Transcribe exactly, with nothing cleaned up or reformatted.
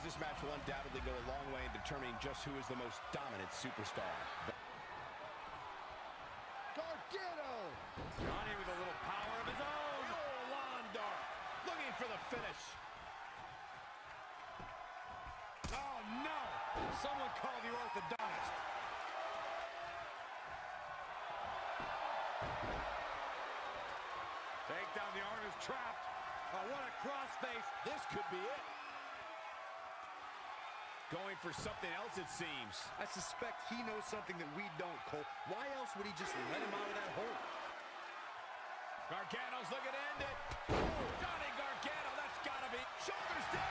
this match will undoubtedly go a long way in determining just who is the most dominant superstar. Gargano! Johnny with a little power of his own. Oh, Londar looking for the finish. Oh, no! Someone call the orthodontist. Take down, the arm is trapped. Oh, what a crossface. This could be it. Going for something else, it seems. I suspect he knows something that we don't, Cole. Why else would he just let him out of that hole? Gargano's looking to end it. Johnny Gargano, that's gotta be. Shoulders down.